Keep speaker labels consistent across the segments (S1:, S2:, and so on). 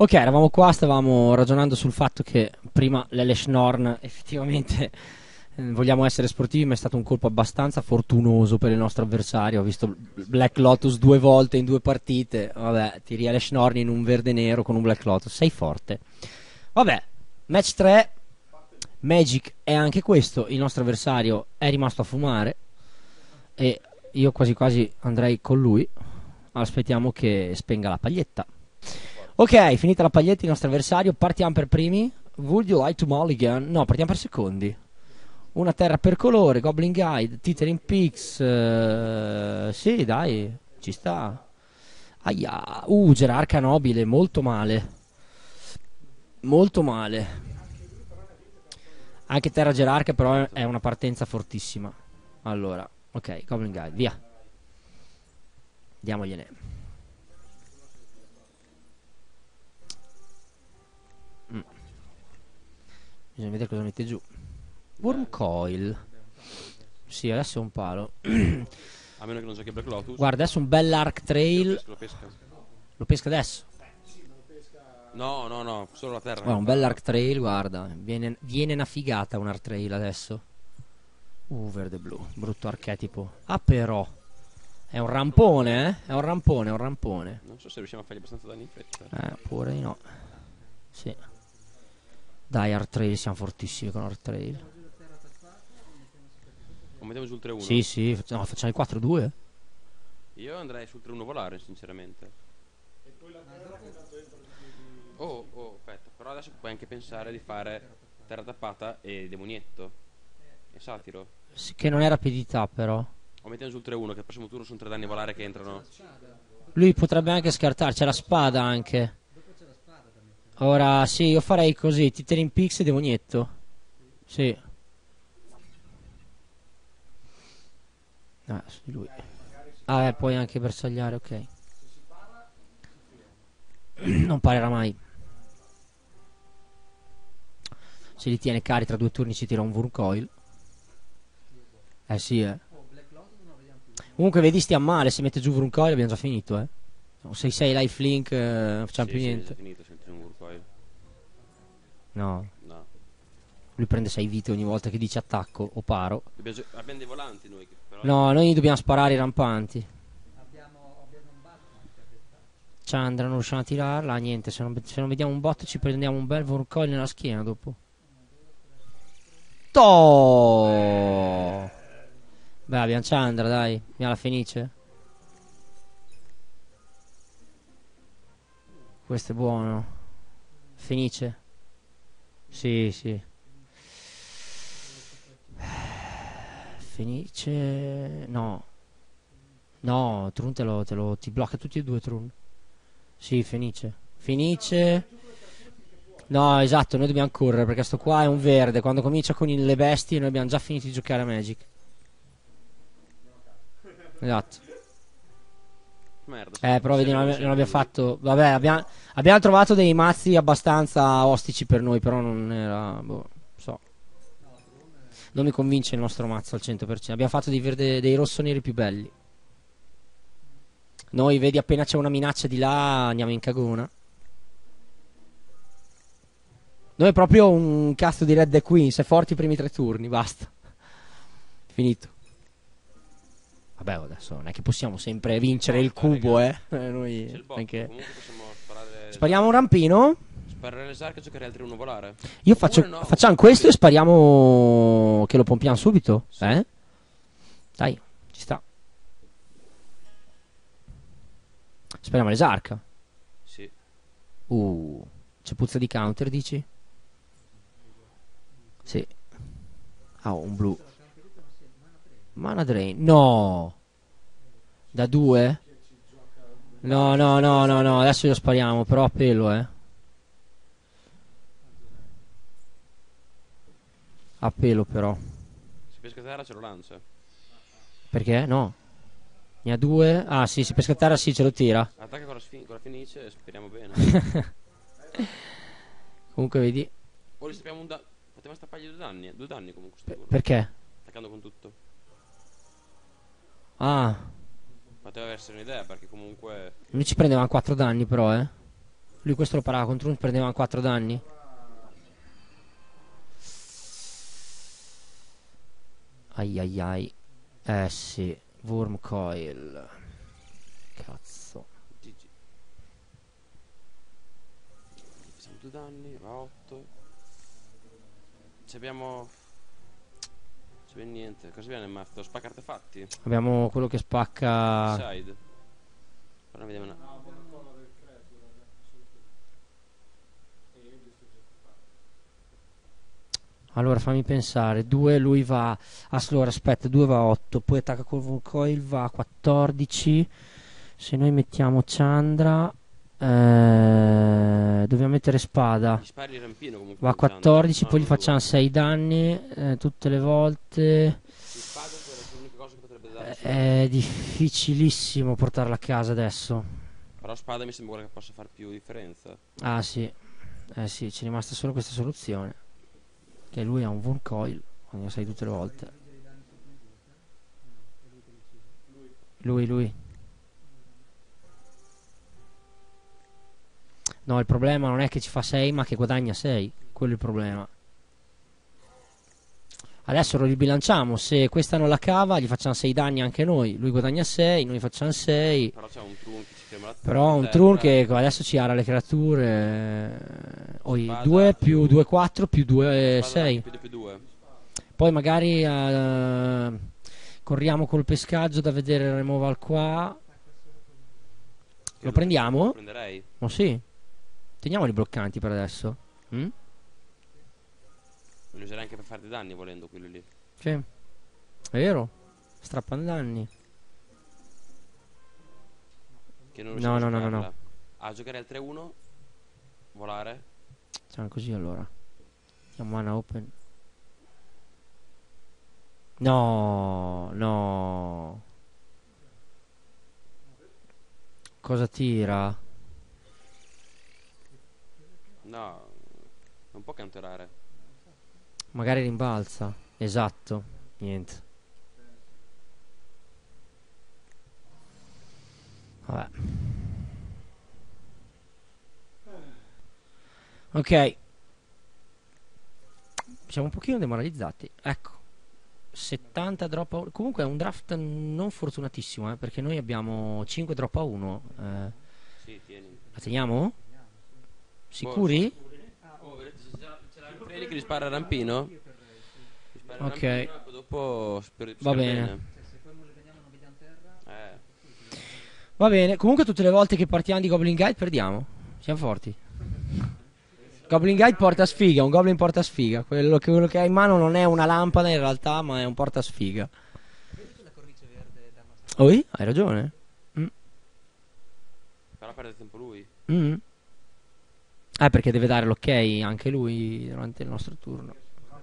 S1: Ok, eravamo qua, stavamo ragionando sul fatto che prima l'Eleshnorn effettivamente vogliamo essere sportivi, ma è stato un colpo abbastanza fortunoso per il nostro avversario. Ho visto Black Lotus 2 volte in 2 partite. Vabbè, tiri Eleshnorn in un verde nero con un Black Lotus, sei forte. Vabbè, match 3, Magic è anche questo. Il nostro avversario è rimasto a fumare e io quasi quasi andrei con lui. Aspettiamo che spenga la paglietta. Ok, finita la paglietta, il nostro avversario. Partiamo per primi. Would you like to mulligan? No, partiamo per secondi. Una terra per colore, Goblin Guide, Tithering Peaks. Sì, dai, ci sta. Aia. Gerarca nobile, molto male. Molto male. Anche terra gerarca, però è una partenza fortissima. Allora, ok, Goblin Guide, via. Diamogliene. Bisogna vedere cosa mette giù. Wormcoil. Sì, adesso è un palo.
S2: A meno che non giochi Black Lotus.
S1: Guarda, adesso un bel Arc Trail.
S2: Lo pesca.
S1: Lo pesca adesso.
S2: No, no, no, solo la terra.
S1: Guarda, un bel Arc Trail, guarda. Viene una figata un Arc Trail adesso. Verde blu. Brutto archetipo. Ah, però. È un rampone, eh? È un rampone, è un rampone.
S2: Non so se riusciamo a fargli abbastanza danni in fretta.
S1: Pure di no. Sì. Dai, Arc Trail, siamo fortissimi con Arc Trail.
S2: O mettiamo sul 3-1.
S1: Sì, sì. No, facciamo il 4-2.
S2: Io andrei sul 3-1 volare, sinceramente. Aspetta, però adesso puoi anche pensare di fare terra tappata e demonietto. E satiro.
S1: Sì, che non è rapidità, però.
S2: O mettiamo sul 3-1, che al prossimo turno sono 3 danni volare che entrano.
S1: Lui potrebbe anche scartare, c'è la spada anche. Ora sì, io farei così, Tithering Peaks e demonietto. Sì. Su di lui. Puoi anche bersagliare, ok. Non parerà mai. Se li tiene cari tra 2 turni ci tira un Wurmcoil. Sì, Comunque vedi stiamo male, se mette giù Wurmcoil abbiamo già finito, No, se sei lifelink non facciamo più niente.
S2: È finito, senti un Wurmcoil.
S1: No.
S2: No.
S1: Lui prende 6 vite ogni volta che dice attacco o paro.
S2: Abbiamo dei volanti noi però.
S1: No, noi dobbiamo sparare i rampanti. Chandra non riusciamo a tirarla, niente, se non vediamo un bot ci prendiamo un bel Wurmcoil nella schiena dopo. Beh, abbiamo Chandra, dai. Abbiamo la Fenice. Questo è buono. Fenice. Sì, sì. Fenice. No. No, Trun ti blocca tutti e due Trun. Sì, Fenice. Fenice. No, esatto, noi dobbiamo correre perché sto qua è un verde. Quando comincia con le bestie noi abbiamo già finito di giocare a Magic. Esatto.
S2: Merda.
S1: Però vedi, non abbiamo fatto. Vabbè, abbiamo trovato dei mazzi abbastanza ostici per noi, però non era. Boh, so. Non mi convince il nostro mazzo al 100%. Abbiamo fatto dei rosso-neri più belli. Noi, vedi, appena c'è una minaccia di là, andiamo in cagona. Noi è proprio un cazzo di Red Dead Queen. Se forti i primi 3 turni, basta. Finito. Vabbè, adesso non è che possiamo sempre vincere il cubo, Noi
S2: C'è il bot,
S1: anche.
S2: comunque possiamo sparare.
S1: Spariamo un rampino?
S2: Sparare l'esarca e giocare al 3-1 volare.
S1: Io facciamo questo e spariamo che lo pompiamo subito,
S2: Sì.
S1: Dai, ci sta. Spariamo l'esarca.
S2: Sì.
S1: C'è puzza di counter, dici? Sì. Un blu. Mana drain. No. Da 2? No, no, no, no, no. Adesso lo spariamo, però a pelo, A pelo, però.
S2: Se pesca terra ce lo lancia.
S1: Perché? No. Ne ha 2. Ah, sì, se pesca terra sì, ce lo tira.
S2: Attacca con la Fenice e speriamo bene.
S1: Comunque vedi.
S2: O gli stappiamo un danno. Poteva stappargli 2 danni. 2 danni comunque sto turno.
S1: Perché?
S2: Attaccando con tutto.
S1: Ah.
S2: Poteva essere un'idea perché comunque.
S1: Noi ci prendevamo 4 danni però, Lui questo lo parava contro un, prendeva 4 danni. Ai ai ai. Sì, Worm Coil. Cazzo.
S2: GG. Facciamo 2 danni, va 8. Ci abbiamo... C'è ben niente. Cosa viene nel mazzo? Devo spacca artefatti?
S1: Abbiamo quello che spacca.
S2: Side. Però vediamo una...
S1: Allora fammi pensare. 2 lui va. Allora aspetta, 2 va a 8. Poi attacca col Worm Coil, va a 14. Se noi mettiamo Chandra, dobbiamo mettere spada.
S2: Gli spari il rampino comunque.
S1: Va a
S2: con Chandra.
S1: 14,
S2: No,
S1: poi gli
S2: non lo
S1: facciamo 6 danni tutte le volte.
S2: Gli spada è l'unica cosa che potrebbe dare.
S1: È difficilissimo portarla a casa adesso.
S2: Però spada mi sembra quella che possa fare più differenza.
S1: Ah sì, sì, ci è rimasta solo questa soluzione. Che lui ha un Worm Coil, quando lo sai tutte le volte. Lui. No, il problema non è che ci fa 6, ma che guadagna 6. Quello è il problema. Adesso lo ribilanciamo. Se questa non la cava, gli facciamo 6 danni anche noi. Lui guadagna 6, noi facciamo 6.
S2: Però c'è un Trun che ci ferma la
S1: Però un
S2: terra.
S1: Trun che adesso ci ara le creature.
S2: Spada
S1: 2 più
S2: più-
S1: 2, 4 più 2,
S2: Spada
S1: 6.
S2: più 2.
S1: Poi magari corriamo col pescaggio da vedere il removal qua. Lo prendiamo?
S2: Lo prenderei.
S1: Oh sì. Teniamoli bloccanti per adesso. Mm?
S2: Lo userei anche per fare dei danni volendo quello lì.
S1: Sì. È vero? Strappano danni.
S2: Che non
S1: No,
S2: riusciamo a
S1: no, no, no,
S2: giocarla.
S1: no.
S2: Ah, giocare al 3-1. Volare.
S1: Facciamo così allora. Chiamo mana open. No. Cosa tira?
S2: No, non può canterare.
S1: Magari rimbalza. Esatto. Niente. Vabbè. Ok. Siamo un pochino demoralizzati. Ecco. 70 drop a 1. Comunque è un draft non fortunatissimo, perché noi abbiamo 5 drop a 1.
S2: Sì, tieni.
S1: La teniamo? Sicuri?
S2: Oh, vedete, c'è la Freni che gli spara il rampino. Gli spara il
S1: Ok.
S2: rampino e poi dopo
S1: Va bene.
S2: Eh,
S1: Va bene. Comunque tutte le volte che partiamo di Goblin Guide perdiamo. Siamo forti. Goblin Guide porta sfiga. Un Goblin porta sfiga. Quello che ha in mano non è una lampada in realtà, ma è un porta sfiga. Oi? Hai ragione.
S2: però perde tempo lui.
S1: Mm. Perché deve dare l'ok anche lui durante il nostro turno.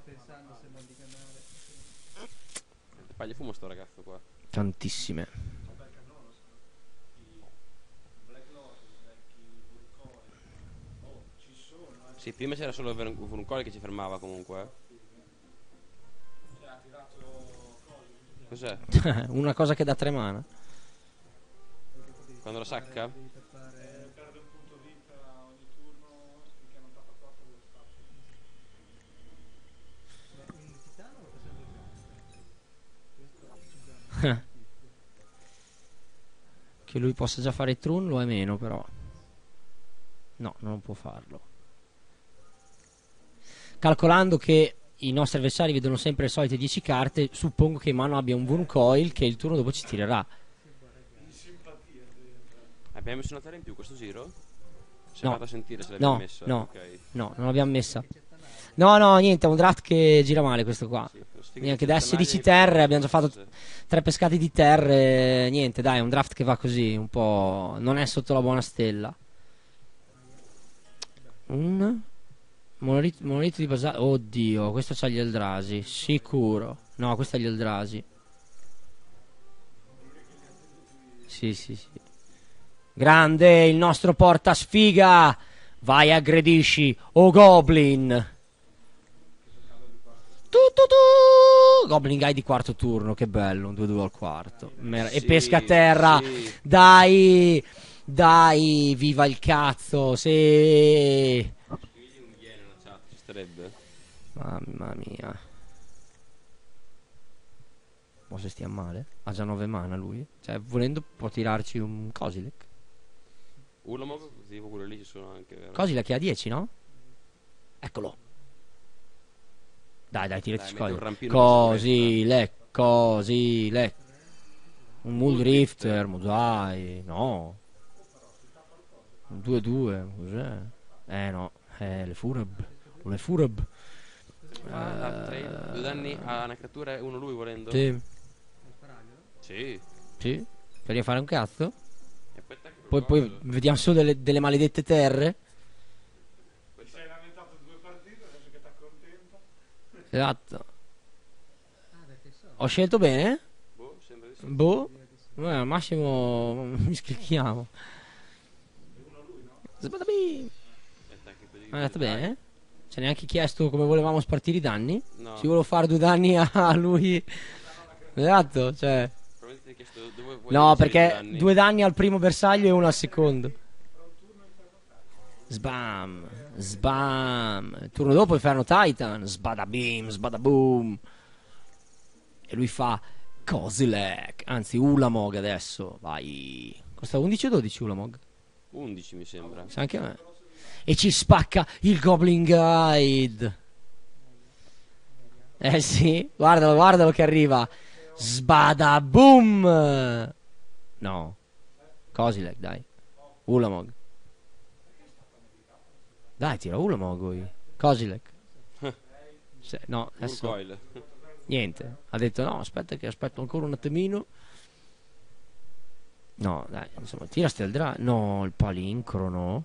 S2: Paglia fumo sto ragazzo qua.
S1: Tantissime.
S2: Sì, prima c'era solo un Coli che ci fermava comunque. Cos'è?
S1: Una cosa che dà 3 mana.
S2: Quando lo sacca?
S1: Che lui possa già fare i Trun lo è meno però. No, non può farlo. Calcolando che i nostri avversari vedono sempre le solite 10 carte, suppongo che in mano abbia un Worm Coil che il turno dopo ci tirerà.
S2: Abbiamo messo una terra in più questo giro? Si è
S1: No.
S2: andato a sentire se l'abbiamo
S1: No,
S2: messa.
S1: no,
S2: Ok.
S1: no, non l'abbiamo messa. No, niente, è un draft che gira male questo qua.
S2: Sì, sfiga
S1: Neanche
S2: di
S1: da
S2: centinaia
S1: 16
S2: di
S1: terre abbiamo già fatto
S2: cose.
S1: 3 pescati di terre. Niente, dai, è un draft che va così, un po'. Non è sotto la buona stella. Un monolito di basato. Oddio, questo c'ha gli Eldrasi. Sicuro. No, questo ha gli Eldrasi. Sì. Grande il nostro porta sfiga. Vai, aggredisci. Oh Goblin. Goblin Guy di quarto turno. Che bello. Un 2-2 al quarto. E
S2: Sì,
S1: pesca a terra.
S2: sì.
S1: Dai. Dai, viva il cazzo, sì.
S2: Scrivigli un yen nella chat, ci starebbe?
S1: Mamma mia. Ma se stia male? Ha già 9 mana lui. Cioè, volendo può tirarci un Kozilek.
S2: Ulamog, tipo quello lì ci sono anche, vero?
S1: Kozilek è a 10, no? Eccolo. Dai,
S2: Dai,
S1: tiraci
S2: metti un
S1: Kozilek.
S2: rampino
S1: Kozilek, Kozilek. Un
S2: Muldrifter.
S1: Muldrifter, dai, no. Un 2-2, cos'è? No, le Fureb. Le Fureb.
S2: Trade, 2 danni a una creatura e uno lui volendo.
S1: Sì,
S2: Sì.
S1: sì. Per fare un cazzo?
S2: E poi attacchi col
S1: Poi
S2: coso.
S1: vediamo solo delle maledette terre.
S3: Ti sei lamentato 2 partite, adesso che ti accontento.
S1: Esatto. Ho scelto bene?
S2: Boh, sembra di sì.
S1: Boh. Al massimo mi sclicchiamo. Sbadabi.
S2: E attacchi per
S1: È andato
S2: dai.
S1: bene? Ci ha neanche chiesto come volevamo spartire i danni.
S2: No.
S1: Si volevo fare 2 danni a lui. Esatto, cioè.
S2: Probabilmente ti hai chiesto dove vuoi
S1: No,
S2: vincere i
S1: perché
S2: danni.
S1: 2 danni al primo bersaglio e 1 al secondo. Sbam. Sbam. Il turno dopo Inferno Titan. Sbadabim, sbadaboom. E lui fa Kozilek. Anzi, Ulamog adesso. Vai. Costa 11 o 12 Ulamog?
S2: 11 mi sembra.
S1: Sa anche a me. E ci spacca il Goblin Guide. Sì, guardalo, guardalo che arriva. Sbadaboom. No. Kozilek, dai. Ulamog. Dai, tira Ulamog lui. Kozilek. No, adesso
S2: Urgoyle.
S1: niente. Ha detto no, aspetta che aspetto ancora un attimino. No, dai, insomma, tira Steldra. No, il palincrono.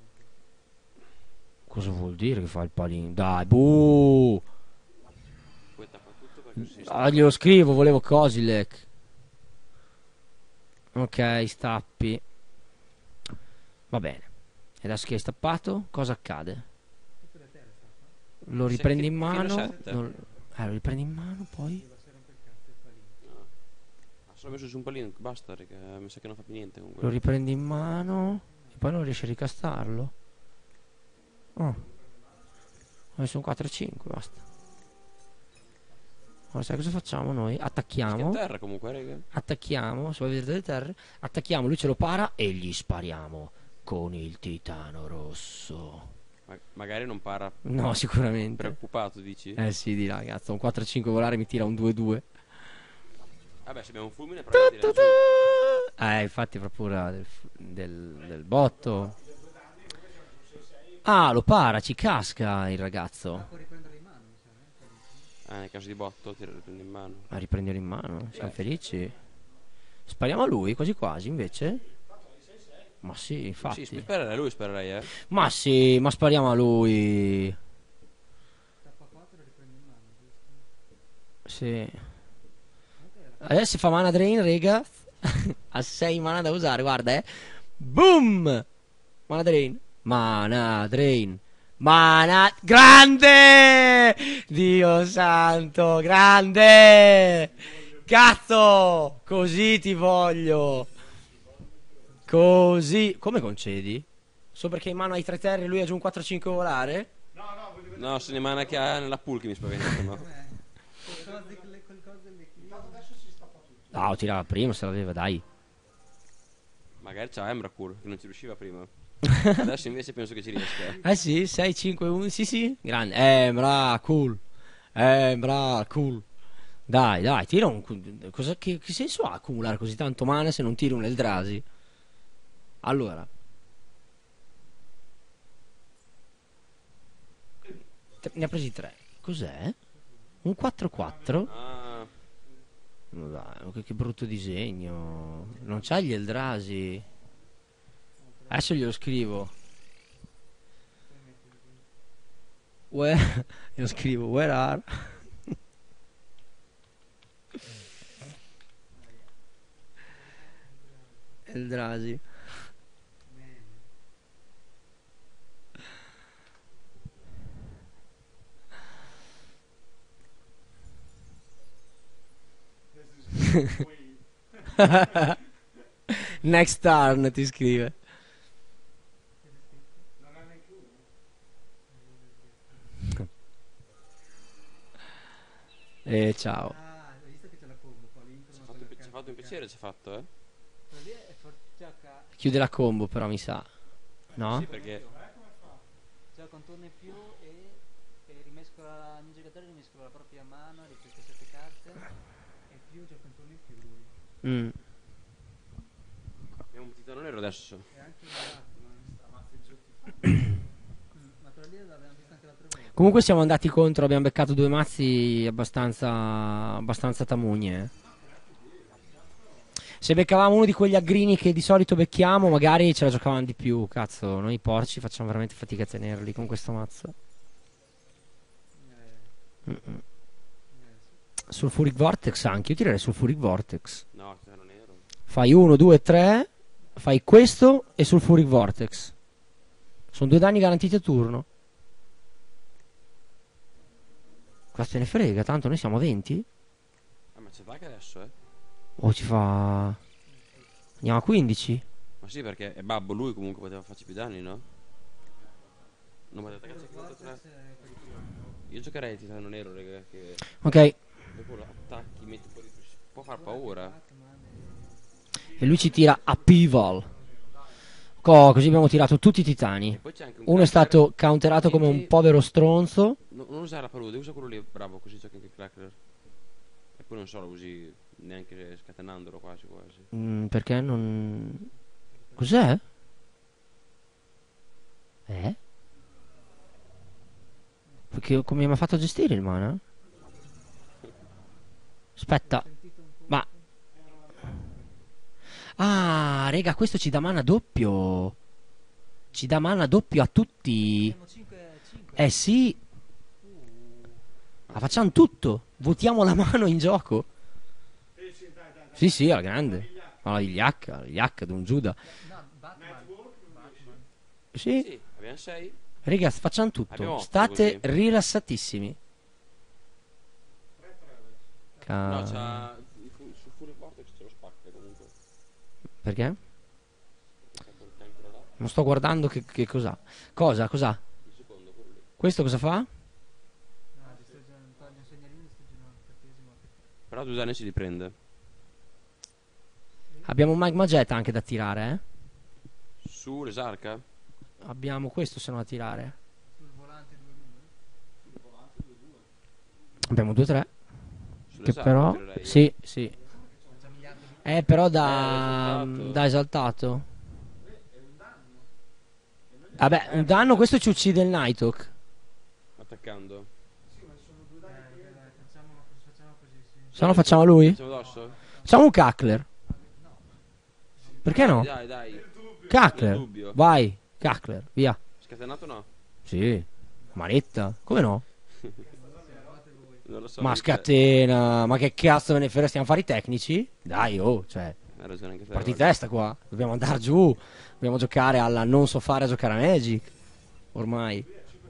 S1: Cosa vuol dire che fa il palincrono? Dai, buh.
S2: Poi tappa tutto perché si
S1: Ah, glielo scrivo, volevo Kozilek. Ok, stappi. Va bene. E adesso che hai stappato, cosa accade? Lo riprendi in
S2: fino
S1: mano.
S2: sette.
S1: Lo riprendi in mano, poi.
S2: Ha solo messo su un pallino, basta, perché mi sa che non fa più niente
S1: Lo
S2: comunque.
S1: riprendi in mano. E poi non riesci a ricastarlo. Oh. Ho messo un 4-5, basta. Ora sai cosa facciamo noi?
S2: Che a
S1: Attacchiamo.
S2: terra comunque, raga.
S1: Attacchiamo. Se vuoi vedere delle terre. Attacchiamo, lui ce lo para e gli spariamo. Con il titano rosso.
S2: Magari non para.
S1: No, sicuramente.
S2: Preoccupato, dici?
S1: Sì, di ragazzo. Un 4-5 volare mi tira un 2-2.
S2: Vabbè, se abbiamo un fulmine, probabilmente tira giù.
S1: Infatti, proprio ora del botto. Ah, lo para, ci casca il ragazzo.
S2: Nel caso di botto, tira riprendi in mano.
S1: Ma riprenderlo in mano, siamo felici. Spariamo a lui, quasi quasi, invece. Ma sì, infatti.
S2: Sì, spererei, lui spererei,
S1: Ma sì, ma spariamo a lui. Sì. Adesso fa mana drain, rega. Ha 6 mana da usare, guarda, Boom! Mana drain. Mana drain. Mana grande! Dio santo, grande! Cazzo! Così ti voglio. Così. Come concedi? Solo perché in mano hai 3 terre e lui ha giù un 4-5 volare?
S2: No, sono le mana che ha nella pool che mi spaventano.
S1: No, tirava prima se l'aveva, dai.
S2: Magari c'ha Emrakul, che non ci riusciva prima. Adesso invece penso che ci riesca.
S1: Sì, 6, 5, 1. Sì, sì. Grande. Cool. Cool. Dai, tira un. Che senso ha accumulare così tanto mana se non tiri un Eldrazi? Allora. Ne ha presi 3. Cos'è? Un 4-4?
S2: Ah,
S1: No, dai, che brutto disegno. Non c'ha gli Eldrasi. Adesso glielo scrivo. Glielo scrivo. Where are? Eldrasi. Next turn ti scrive.
S3: Non ha neanche uno.
S1: Ciao.
S4: Ah, hai visto che c'è la combo qua,
S2: Ci ha fatto un piacere, ci ha fatto, eh?
S4: Quello lì è gioca,
S1: Chiude la combo però mi sa. No?
S2: Sì, perché
S4: gioca un turno in più e rimescola, ogni giocatore rimescola la propria mano di queste 7 carte e più gioca un turno in più lui.
S1: Mm.
S2: abbiamo un titano nero adesso.
S4: E anche un gatto, ma quello lì l'abbiamo visto anche l'altra volta.
S1: Comunque siamo andati contro, abbiamo beccato due mazzi abbastanza tamugne. Se beccavamo uno di quegli aggrini che di solito becchiamo, magari ce la giocavamo di più. Cazzo, noi porci facciamo veramente fatica a tenerli con questo mazzo. Mm-mm.
S4: Sì.
S1: Sulfuric Vortex anche, io tirerei Sulfuric Vortex.
S2: No, titano nero.
S1: Fai 1, 2, 3, fai questo e Sulfuric Vortex. Sono 2 danni garantiti a turno. Cosa te ne frega, tanto noi siamo a 20?
S2: Ah, ma c'è attacca adesso, eh?
S1: O ci fa... Andiamo a 15?
S2: Ma sì, perché è babbo, lui comunque poteva farci più danni, no? Non poteva attaccarci con 3. Io giocherei titano nero, raga, che
S1: Ok,
S2: dopo lo attacchi, metti fuori. Può far paura.
S1: e lui ci tira a Pival. Così abbiamo tirato tutti i titani.
S2: E poi c'è anche un
S1: Uno è
S2: cracker.
S1: stato counterato come un povero stronzo.
S2: Non usare la palude, usa quello lì, bravo, così giochi anche il cracker. E poi non so, lo usi neanche scatenandolo quasi quasi.
S1: Perché non... Cos'è? Perché come mi ha fatto a gestire il mana? Aspetta. Ma... Ah, rega, questo ci dà mana doppio. Ci dà mana doppio a tutti.
S4: Abbiamo 5.
S1: Eh sì. Ma facciamo tutto. Votiamo la mano in gioco.
S3: Sì, sì, dai, dai.
S1: Sì, sì, alla grande. Ma la Iliacca, Don Giuda.
S4: No, Batman.
S1: Sì,
S2: Sì, abbiamo 6.
S1: raga, facciamo tutto.
S2: Abbiamo otto
S1: State
S2: così.
S1: rilassatissimi.
S2: No, c'ha su Fury Vortex ce lo spacca comunque.
S1: Perché?
S2: C'ha quel cancro là.
S1: Non sto guardando che cos'ha. Cos'ha?
S2: Il secondo, quello lì.
S1: Questo cosa fa?
S4: No, toglie un segnalino di stagione 4esimo.
S2: Però 2 danni si riprende.
S1: Abbiamo un Magma Jet anche da tirare, eh?
S2: Su l'esarca?
S1: Abbiamo questo se no da tirare.
S4: Sul volante 2-2.
S1: Abbiamo 2-3. Che
S2: Sull'esarca
S1: però...
S2: tirerei.
S1: Sì, sì.
S4: C'è un miliardo di
S1: Però da...
S2: esaltato.
S1: da esaltato. Vabbè, un danno questo ci uccide il Nighthawk.
S2: Attaccando.
S4: dai, facciamo così, sì.
S1: Se no facciamo lui?
S2: Facciamo addosso?
S1: Facciamo un Cackler. Perché no?
S2: Dai, dai. Nel
S1: Cackler.
S2: dubbio.
S1: Vai, Cackler, via.
S2: Scatenato no?
S1: Sì. Manetta. Come no?
S2: Non lo so.
S1: Ma
S2: perché-
S1: scatena. Ma che cazzo me ne frega? Stiamo a fare i tecnici? Dai, oh, cioè.
S2: Hai ragione anche te.
S1: Parti
S2: guarda.
S1: testa qua. Dobbiamo andare giù. Dobbiamo giocare alla non so fare a giocare a Magic. Ormai.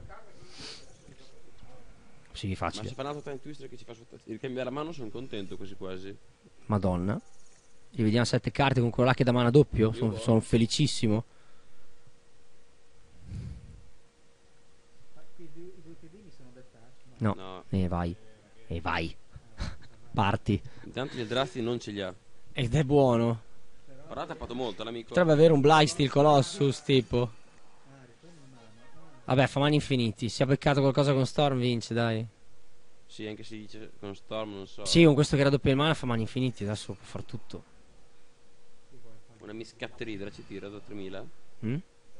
S1: Sì,
S2: Ma
S1: facile.
S2: se fa un altro time twister che ci fa ricambiare la mano sono contento quasi quasi.
S1: Madonna. Rivediamo 7 carte con quello là che dà mana doppio. Sono felicissimo.
S4: Ma qui i due piedini sono dettati.
S1: No.
S2: No.
S1: E vai. E vai. Parti.
S2: Intanto gli adrasti non ce li ha.
S1: Ed è buono.
S2: Però ha tappato molto l'amico.
S1: Potrebbe avere un Blightsteel Colossus tipo. Vabbè, fa mani infiniti. Si è beccato qualcosa con Storm, vince, dai.
S2: Sì, anche se dice con Storm non so.
S1: Sì, con questo che raddoppia il mana fa mani infiniti. Adesso può far tutto.
S2: Una miscatteridra ci tira da 3000.
S1: Mm?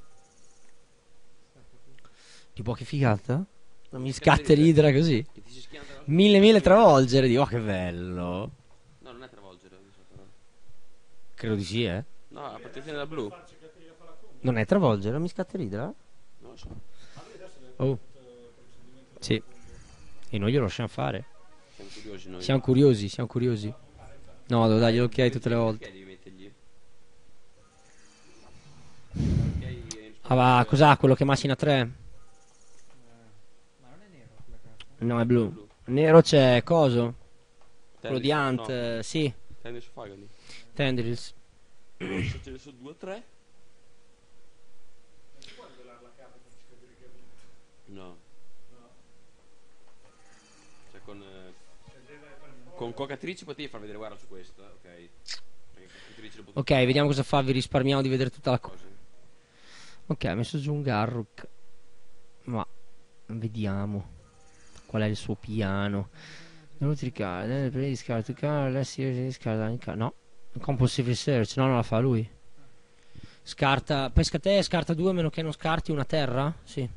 S1: Tipo che figata? Mi scatta l'idra così.
S2: Che ti si schianta la...
S1: 1000 travolgere. Dico, oh, che bello.
S2: No, non è travolgere, mi sa però.
S1: Credo di sì, eh.
S2: No, a protezione da blu.
S1: Non è travolgere, mi scatta l'idra?
S2: Non lo so.
S1: Oh. Sì. E noi glielo lasciamo fare.
S2: Siamo curiosi noi.
S1: Siamo curiosi. No, devo dargli l'ok tutte le volte.
S2: Perché devi mettergli? Ok,
S1: Ah, va, cos'ha quello che macina 3?
S4: Ma non è nero quella carta.
S1: No, è blu. Nero c'è coso? Quello di
S2: Tendrils,
S1: Ant,
S2: no.
S1: sì.
S2: Tendrils su Fagani.
S1: Tendrils.
S2: Se ce ne sono 2 o 3.
S3: Non si può rivelare la carta per scoprire che ha vinto.
S2: No.
S3: No.
S2: Cioè con
S3: Cioè deve per forza.
S2: con cocatrice potevi far vedere, guarda su questa, ok. Perché cocatrice lo potevi
S1: Ok, vediamo cosa fa. Vi risparmiamo di vedere tutta la cosa.
S2: cose.
S1: Ok, ha messo giù un Garruk. Ma vediamo qual è il suo piano. Non ti ricarda, prendi di scarto, si scarta. No, compulsive research. No, non la fa lui. Scarta, pesca te, scarta 2 a meno che non scarti una terra? Sì.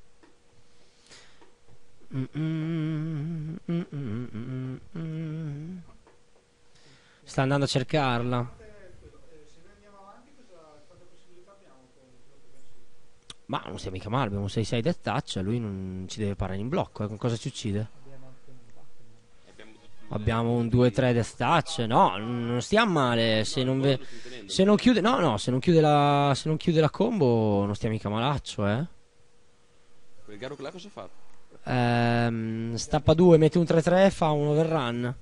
S1: Sta andando a cercarla.
S3: Se noi andiamo avanti, quante possibilità abbiamo con quello che abbiamo su?
S1: Ma non sia mica male, abbiamo 6-6 death touch, lui non ci deve parare in blocco, con cosa ci uccide?
S4: Abbiamo anche un Batman.
S2: Abbiamo
S1: Abbiamo un 2-3 death touch, no, non stiamo male, se non, se non chiude, no, se non chiude la combo non stiamo mica malaccio,
S2: quel Garruk là cosa fa?
S1: Stappa 2, mette un 3-3, fa un overrun.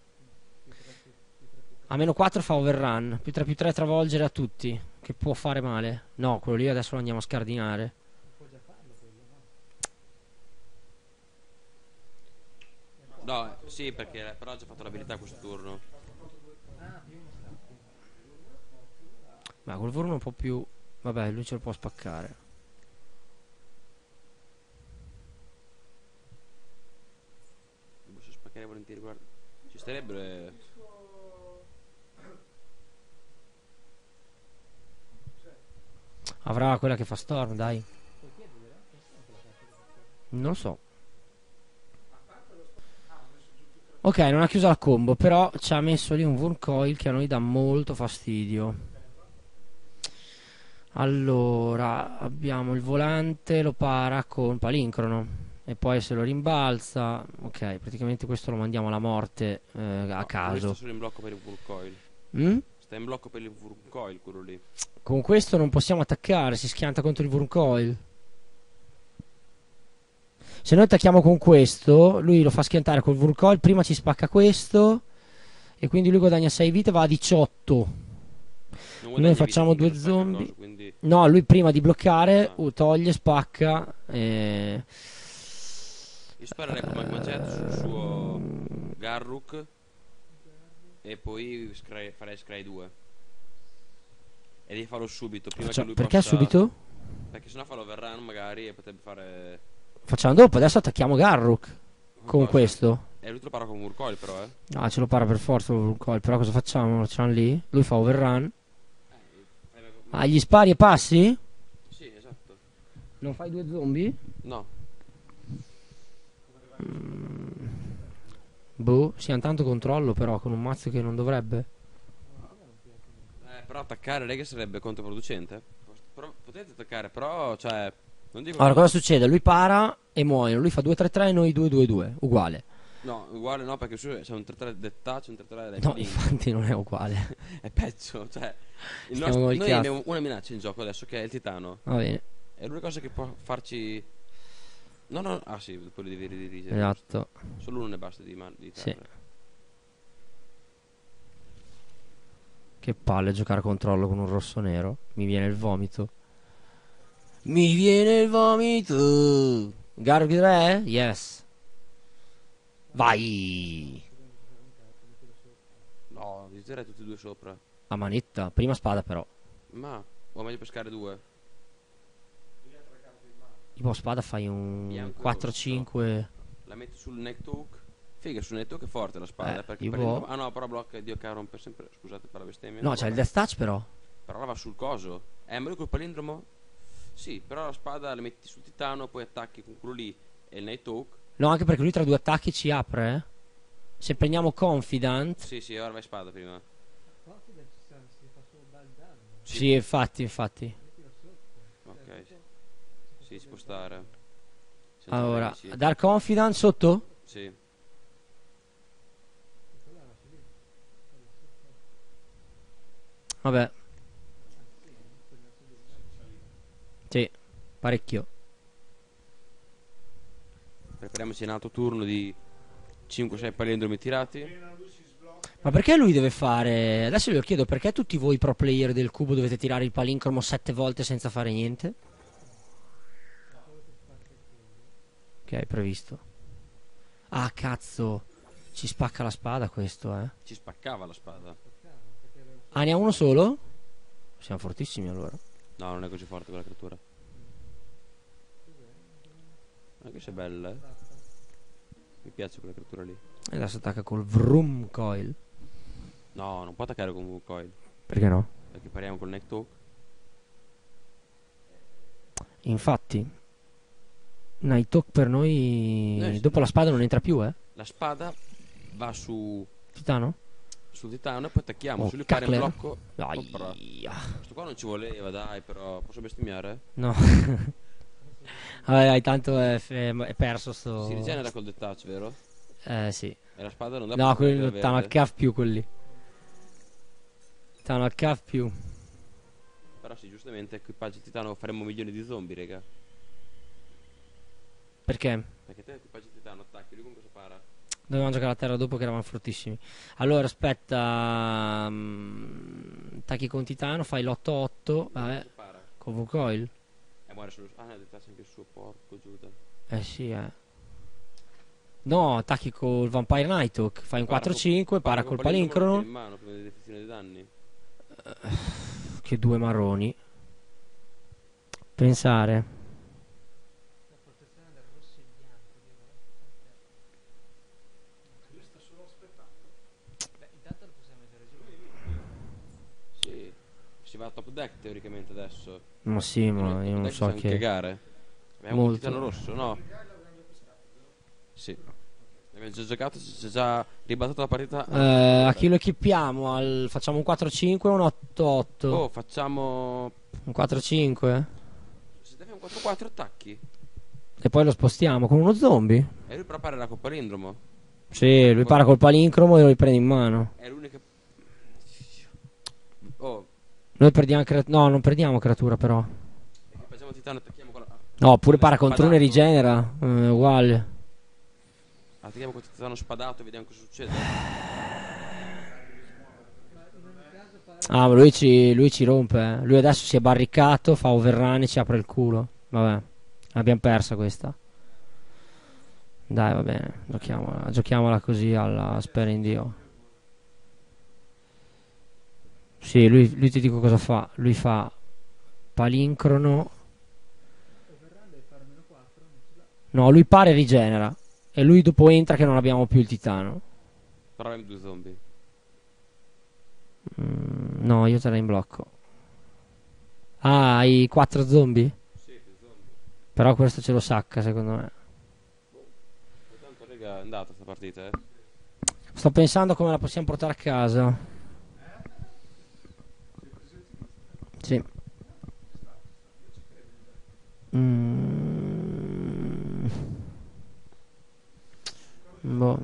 S1: A meno 4 fa overrun, più 3 travolgere a tutti, che può fare male. No, quello lì adesso lo andiamo a scardinare.
S4: Può già farlo quello, no?
S2: No, sì, perché però ha già fatto l'abilità questo turno.
S4: Ah, più uno sta.
S1: Ma col volo un po' più. Vabbè, lui ce lo può spaccare.
S2: Lo posso spaccare volentieri, guarda. Ci starebbe.
S1: Avrà quella che fa storm, dai.
S4: Puoi chiedere? Questa è quella carta che fa fuori.
S1: Non lo so. Ok, non ha chiuso la combo, però ci ha messo lì un Wurmcoil che a noi dà molto fastidio. Allora, abbiamo il volante, lo para con palincrono e poi se lo rimbalza. Ok, praticamente questo lo mandiamo alla morte a
S2: No, questo
S1: caso.
S2: è solo in blocco per il Wurmcoil.
S1: Mm?
S2: Sta in blocco per il Wurmcoil quello lì.
S1: Con questo non possiamo attaccare, si schianta contro il Wurmcoil. Se noi attacchiamo con questo, lui lo fa schiantare col Wurmcoil, prima ci spacca questo e quindi lui guadagna 6 vite, va a 18.
S2: Non
S1: Noi
S2: guadagni
S1: facciamo
S2: vita
S1: 2
S2: finché non spacca
S1: zombie.
S2: coso, quindi
S1: No, lui prima di bloccare
S2: Ah.
S1: toglie, spacca.
S2: io sparerei con Magma Jet sul suo Garruk e poi farei Scry 2. E devi farlo subito prima che lui
S1: Perché
S2: possa.
S1: subito?
S2: Perché sennò fa l'overrun magari e potrebbe fare.
S1: Facciamo dopo, adesso attacchiamo Garruk con
S2: cosa?
S1: questo.
S2: E lui te lo para con Wurmcoil però,
S1: Ah, ce lo para per forza il Wurmcoil, però cosa facciamo? Lo facciamo lì, lui fa overrun. Ah, gli spari e passi?
S2: Sì, esatto.
S1: Non fai 2 zombie?
S2: No.
S1: Boh, sì, ha tanto controllo però con un mazzo che non dovrebbe.
S2: Però attaccare lei che sarebbe controproducente. Potete attaccare, però, cioè. Non dico.
S1: Allora, cosa succede? Lui para e muoiono, lui fa 2-3-3 e noi 2-2-2, uguale.
S2: No, uguale no, perché su c'è un 3-3 dettaglio, un 3-3
S1: No,
S2: link.
S1: infatti non è uguale.
S2: È peggio, cioè.
S1: Stiamo col
S2: Noi
S1: cazzo.
S2: abbiamo una minaccia in gioco adesso che è il titano.
S1: Va bene,
S2: È l'unica cosa che può farci. No, no, ah sì, poi lo devi ridirigere.
S1: esatto.
S2: Solo uno ne basta di
S1: Sì.
S2: terra.
S1: Che palle giocare a controllo con un rosso nero. Mi viene il vomito. Mi viene il vomito. Garruk 3? Yes. Vai.
S2: No, visiterei tutti e due sopra.
S1: A manetta. Prima spada però.
S2: Ma, o meglio pescare due.
S1: Tipo spada fai un
S2: Bianco e
S1: 4-5.
S2: La metti sul neck talk. Figa, sul neck talk è forte la spada. Perché
S1: tipo-
S2: prende. Ah no, però blocca Dio che rompe sempre. Scusate per la bestemmia.
S1: No, c'è il death touch però.
S2: Però la va sul coso. Ma lui col palindromo? Sì, però la spada la metti sul titano, poi attacchi con quello lì e il night talk.
S1: No, anche perché lui tra 2 attacchi ci apre. Se prendiamo confident.
S2: Sì, sì, ora vai spada prima.
S4: Confidence si fa solo dal danno.
S1: Sì, infatti.
S4: Mettilo sotto.
S2: Ok. Sì, ci può stare. Senza
S1: Allora,
S2: problemi, sì.
S1: dar confident sotto?
S2: Sì.
S4: Quella la lasci lì.
S1: Vabbè. Sì, parecchio.
S2: Prepariamoci un altro turno di 5-6 palindromi tirati.
S3: Appena lui si sblocca.
S1: Ma perché lui deve fare... Adesso glielo chiedo, perché tutti voi pro player del cubo dovete tirare il palincromo 7 volte senza fare niente? Ok, previsto. Ah, cazzo. Ci spacca la spada questo, eh.
S2: Ci spaccava la spada.
S1: Ah, ne ha uno solo? Siamo fortissimi allora.
S2: No, non è così forte quella creatura. Anche se è bella, eh. Mi piace quella creatura lì.
S1: E adesso attacca col Vroom Coil.
S2: No, non può attaccare con un coil.
S1: Perché no?
S2: Perché pariamo col neck talk.
S1: Infatti, Night Talk per noi...
S2: Sì.
S1: Dopo la spada non entra più, eh.
S2: La spada va sul
S1: Titano?
S2: titano e poi attacchiamo.
S1: Oh,
S2: Se lui pare in
S1: Cackler.
S2: blocco.
S1: Dai.
S2: Opera. Questo qua non ci voleva, dai, però. Posso bestemmiare?
S1: No. Vabbè, dai, tanto è perso sto...
S2: Si rigenera col detach, vero?
S1: Sì.
S2: E la spada non dà
S1: No,
S2: più
S1: quelli stanno al CAF più quelli. Stanno al CAF più.
S2: Però sì, giustamente equipaggio titano faremmo milioni di zombie, raga.
S1: Perché?
S2: Perché te equipaggio titano attacchi, lui con cosa para?
S1: Dovevamo giocare a terra dopo che eravamo fortissimi. Allora, aspetta. Attacchi con Titano, fai l'8-8. Vabbè,
S2: Cosa para?
S1: con V-Coil.
S2: E muore solo. Ah, no, detach anche il suo, porco Giuda.
S1: Sì, No, attacchi col Vampire Nighthawk. Fai un 4-5, para col palincrono.
S2: in mano prima di definizione dei danni.
S1: Che due marroni. Pensare.
S4: La protezione del rosso e bianco,
S3: Lui sta solo aspettando.
S4: beh, intanto lo possiamo mettere giù.
S2: Sì. Si va a top deck teoricamente adesso.
S1: Ma sì, ma
S2: Noi
S1: io
S2: top
S1: non
S2: deck
S1: so
S2: possiamo
S1: che.
S2: cagare. Abbiamo un
S1: Molto.
S2: titano rosso, no? Sì. Abbiamo già giocato, si è già ribattuto la partita.
S1: A chi lo equipiamo? Facciamo un 4-5 o un 8-8?
S2: Oh, facciamo.
S1: Un 4-5?
S2: Se abbiamo 4-4 attacchi.
S1: E poi lo spostiamo con uno zombie?
S2: E lui però pare col palindromo.
S1: Sì, lui para col palincromo e lo riprende in mano.
S2: È l'unica. Oh,
S1: Noi perdiamo no, non perdiamo creatura però.
S2: facciamo titano, attacchiamo con la.
S1: No, pure para
S2: Spadato.
S1: contro e rigenera. Uguale.
S2: Attacchiamo con titano spadato e vediamo cosa succede.
S1: Ah, ma lui ci rompe. Lui adesso si è barricato, fa overrun e ci apre il culo. Vabbè, l'abbiamo persa questa. Dai, va bene, giochiamola così alla spera in Dio. Sì, lui ti dico cosa fa. Lui fa palincrono. No, lui pare e rigenera. E lui dopo entra che non abbiamo più il titano.
S2: Però abbiamo due zombie.
S1: No, io terrei in blocco. Ah, hai 4 zombie?
S2: Sì, più zombie.
S1: Però questo ce lo sacca secondo me.
S2: Intanto, raga, è andata sta partita, eh.
S1: Sto pensando come la possiamo portare a casa. Sì. Boh.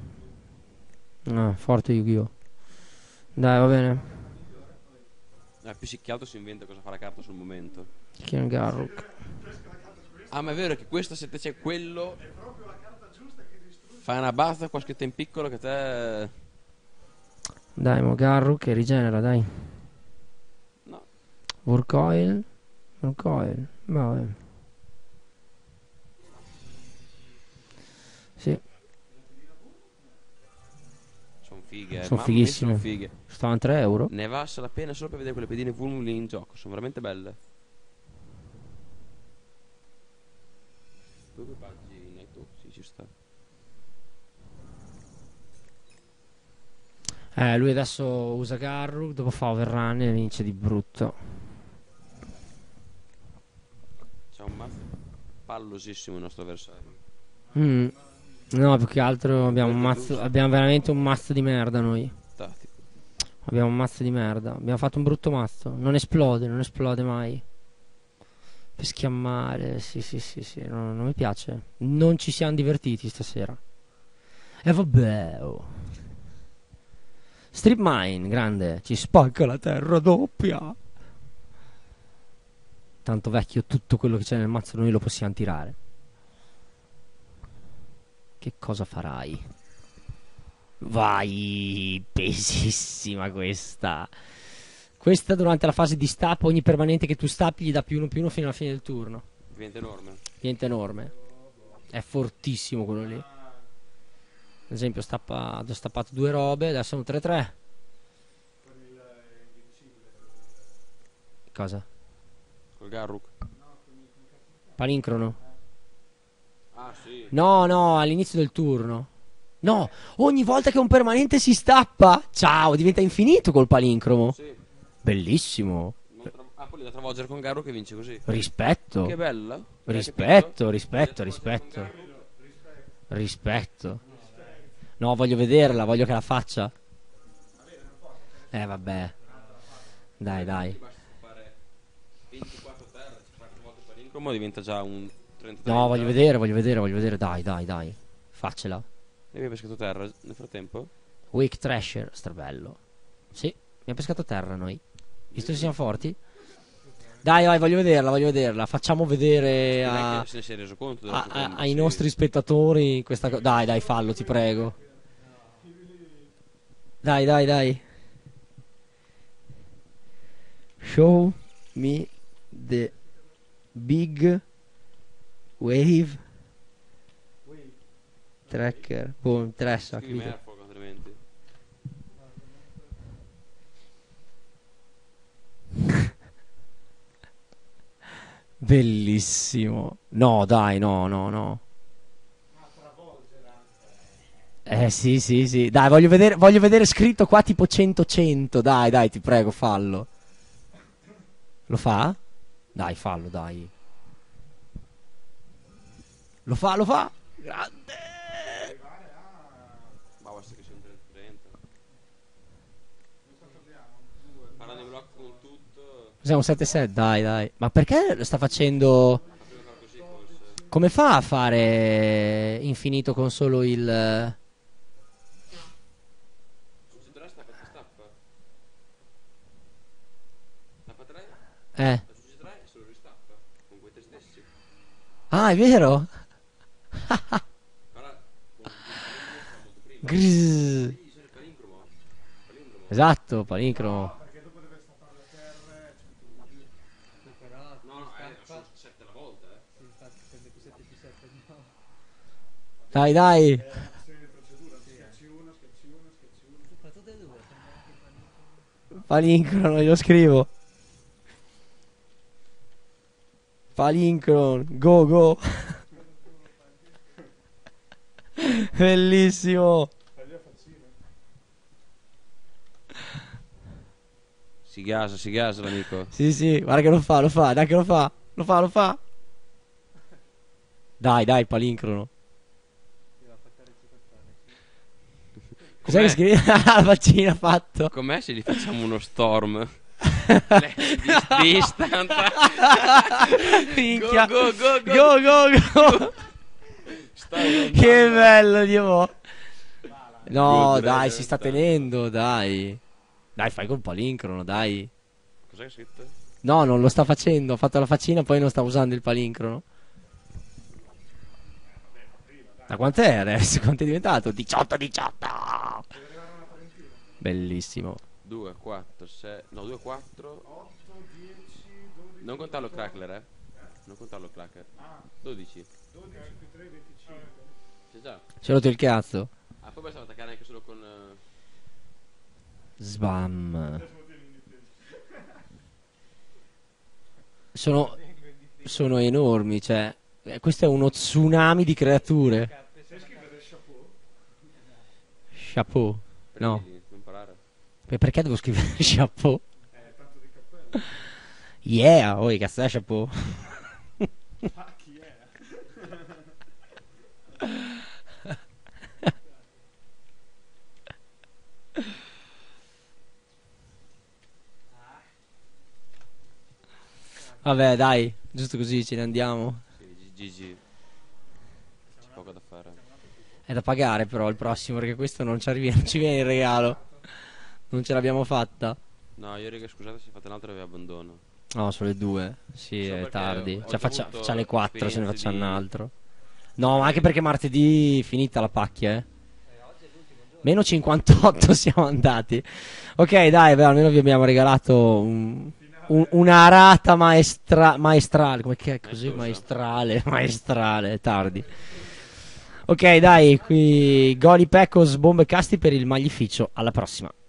S1: Forte Yu-Gi-Oh! Dai, va bene.
S2: Più che altro si inventa cosa fa la carta sul momento.
S1: Kian Garruk.
S2: Ah, ma è vero che questa se te c'è quello. Fai una basta qua scritta in piccolo che te.
S1: Dai, mo Garruk che rigenera, dai.
S2: No.
S1: Vorcoil. Vabbè. Sì,
S2: Sono fighe,
S1: sono
S2: mamma mia,
S1: fighissime.
S2: sono fighe.
S1: Stavano 3 euro.
S2: Ne valsa la pena solo per vedere quelle pedine Vuln lì in gioco. Sono veramente belle. Due equipaggi in Night Talk, sì, ci sta.
S1: Lui adesso usa Garruk, dopo fa overrun e vince di brutto.
S2: C'è un mazzo pallosissimo il nostro avversario.
S1: No, più che altro abbiamo veramente un mazzo di merda noi.
S2: Tattico.
S1: Abbiamo un mazzo di merda. Abbiamo fatto un brutto mazzo. Non esplode mai. Per schiammare. Sì. Non mi piace. Non ci siamo divertiti stasera. E vabbè. Oh. Strip Mine, grande. Ci spacca la terra doppia. Tanto vecchio, tutto quello che c'è nel mazzo noi lo possiamo tirare. Che cosa farai? Vai, pesissima questa. Questa durante la fase di stappo, ogni permanente che tu stappi gli dà +1/+1 fino alla fine del turno.
S2: Diventa enorme.
S1: Diventa enorme. È fortissimo quello lì. Ad esempio, ho stappato 2 robe, adesso sono 3-3. Cosa?
S2: Col Garruk.
S1: Palincrono?
S2: Ah, sì.
S1: No, all'inizio del turno. No, ogni volta che un permanente si stappa, ciao, diventa infinito col palincromo.
S2: Sì.
S1: Bellissimo.
S2: Poi da travolgere con Garruk che vince così.
S1: Rispetto.
S2: Che bella.
S1: Rispetto. No, voglio vederla, voglio che la faccia. Vabbè. Dai.
S2: Basta fare 24 terra, si fa 4 volte il palincromo diventa già un 30.
S1: No, voglio vedere. Dai. Faccela.
S2: E abbiamo pescato terra nel frattempo?
S1: Wake Thrasher, strabello. Sì, abbiamo pescato terra noi. Visto che siamo forti. Dai, vai, voglio vederla. Facciamo vedere
S2: Non è che se ne sei reso conto
S1: ai nostri spettatori questa cosa. Dai, fallo, ti prego. Dai. Show me the big wave tracker. Boh, interessa.
S2: Scrivi Merfolk altrimenti.
S1: Bellissimo. No, dai, no. Sì. Dai, voglio vedere scritto qua tipo 100-100. Dai, ti prego, fallo. Lo fa? Dai, fallo, dai. Lo fa. Grande.
S2: Ma basta che sia un 30. Parlando in blocco con tutto.
S1: Siamo 7-7, dai. Ma perché lo sta facendo?
S2: Così forse.
S1: Come fa a fare infinito con solo il...
S2: Succederà stappa. Stappa 3.
S1: Eh.
S2: Succederà e se lo ristappa. Con quei te stessi.
S1: Ah, è vero?
S2: Ora con il palincromo fa molto prima.
S1: Grrr.
S2: Sì, sono il palincromo.
S1: Esatto, palincromo.
S3: Perché dopo deve stappare le terre.
S4: Però
S2: No,
S4: stappa.
S2: sono 7 alla volta,
S4: Sì, infatti prende più 7 più 7 no.
S1: Dai.
S3: È una questione di procedura. Schiacci uno.
S4: Tu fa tutte e due, prende anche il panico.
S1: Palincrono, io scrivo. Palincron, go. Bellissimo.
S3: Fai via faccine.
S2: Si gasa l'amico.
S1: Sì, guarda che lo fa, dai che lo fa. Lo fa. Dai, palincrono.
S4: Ti va a fattare
S1: Cos'è che scrivi? La faccina fatto.
S2: Com'è se gli facciamo uno storm? Distant.
S1: Minchia.
S2: Go.
S1: Go. Che bello, Dio. No,
S2: Good
S1: dai,
S2: Rider,
S1: si sta
S2: tanto.
S1: tenendo, dai. Dai, fai col palincrono, dai.
S2: Cos'è scritto?
S1: No, non lo sta facendo. Ho fatto la faccina, poi non sta usando il palincrono. Da quant'è adesso? Quanto è diventato? 18. Bellissimo.
S2: 2, 4, 6. No, 2, 4.
S3: 8, 10, 12.
S2: Non contarlo crackler, Non contarlo cracker. 12.
S3: 12 più 3, 25.
S2: C'è già.
S1: Si è rotto il cazzo.
S2: Ah, poi basta attaccare anche solo con.
S1: Sbam. Sono enormi, cioè. Questo è uno tsunami di creature.
S3: Sai scrivere chapeau?
S1: Chapeau. No.
S2: Devi imparare.
S1: Perché devo scrivere chapeau?
S3: Tanto di cappello.
S1: Yeah, oh, che cazzo è chapeau?
S3: Ah, chi è?
S1: Vabbè, dai, giusto così ce ne andiamo.
S2: Sì, GG. C'è poco da fare.
S1: È da pagare però il prossimo, perché questo non ci viene in regalo. Non ce l'abbiamo fatta.
S2: No, io raga, scusate se fate un'altra vi abbandono.
S1: No, sono le 2. Sì,
S2: Solo
S1: è
S2: perché
S1: tardi.
S2: ho
S1: Cioè,
S2: avuto
S1: faccia le 4 se ne facciamo un
S2: esperienze
S1: altro. No, ma anche perché martedì finita la pacchia,
S4: Oggi è l'ultimo giorno.
S1: Meno 58 siamo andati. Ok, dai, beh, almeno vi abbiamo regalato una arata maestrale. Come che è così? Maestrale, tardi. Ok, dai, qui Goli Pecos, bombe casti per il Maglificio. Alla prossima.